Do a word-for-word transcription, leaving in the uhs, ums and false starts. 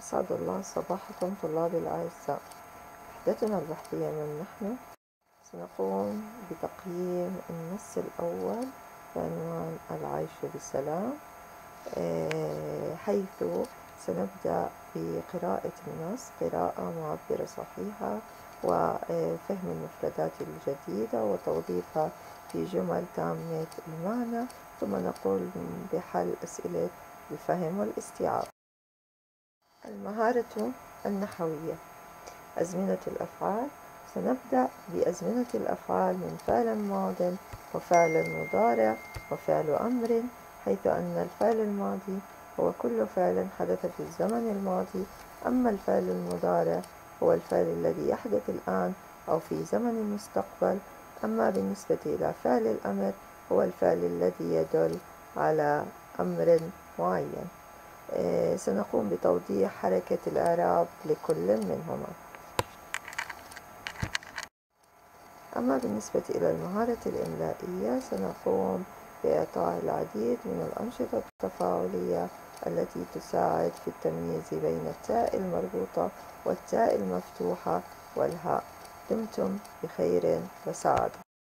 أسعد الله صباحكم طلابي الأعزاء. وحدتنا البحثية من نحن سنقوم بتقييم النص الأول بعنوان العيش بسلام، حيث سنبدأ بقراءة النص قراءة معبرة صحيحة وفهم المفردات الجديدة وتوظيفها في جمل تامة المعنى، ثم نقوم بحل أسئلة الفهم والاستيعاب. المهارة النحوية. أزمنة الأفعال. سنبدأ بأزمنة الأفعال من فعل ماض وفعل مضارع وفعل أمر، حيث أن الفعل الماضي هو كل فعل حدث في الزمن الماضي، أما الفعل المضارع هو الفعل الذي يحدث الآن أو في زمن المستقبل، أما بالنسبة إلى فعل الأمر هو الفعل الذي يدل على أمر معين. سنقوم بتوضيح حركة الإعراب لكل منهما. أما بالنسبة إلى المهارة الإملائية سنقوم بإعطاء العديد من الأنشطة التفاعلية التي تساعد في التمييز بين التاء المربوطة والتاء المفتوحة والهاء. دمتم بخير وسعادة.